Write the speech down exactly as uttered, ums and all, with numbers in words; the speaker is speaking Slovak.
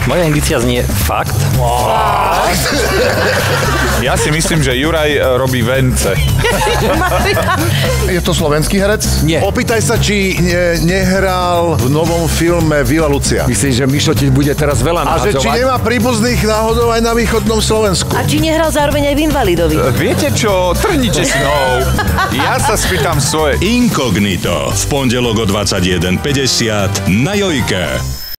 Moja indícia znie fakt. Ja si myslím, že Juraj robí vence. Je to slovenský herec? Nie. Opýtaj sa, či ne, nehral v novom filme Vila Lucia. Myslím, že Mišo ti bude teraz veľa A že či nahadzovať. nemá príbuzných náhodou aj na východnom Slovensku. A či nehral zároveň aj v Invalidovi? Viete čo? Trhnite si nohou. Ja sa spýtam svoje. Inkognito v pondelok o dvadsaťjeden päťdesiat na Jojke.